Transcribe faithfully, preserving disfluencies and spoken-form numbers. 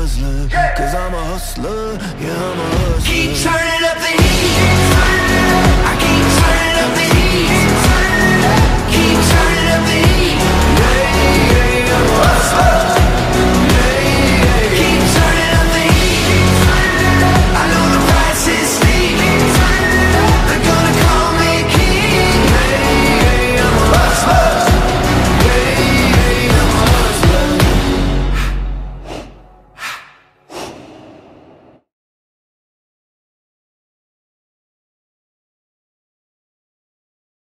puzzler, cause I'm a hustler, yeah, I'm a hustler. Keep turning